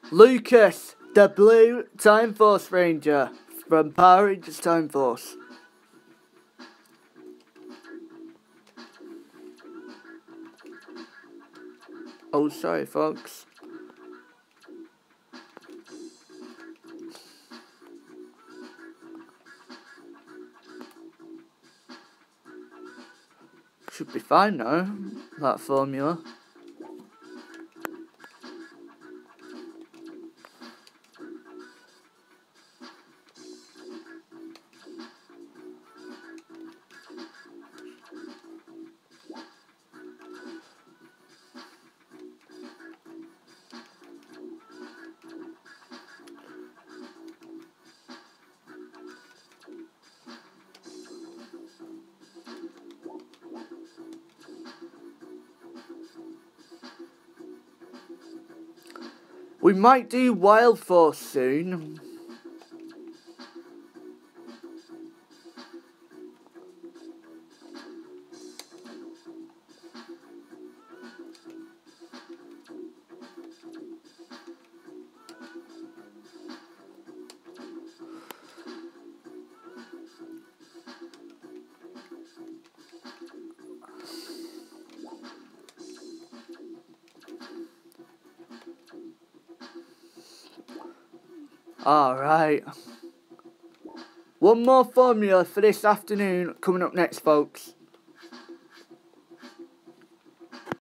Lucas, the Blue Time Force Ranger from Power Rangers Time Force. Oh, sorry, folks. Should be fine now, that formula. We might do Wild Force soon. Alright. One more formula for this afternoon coming up next, folks.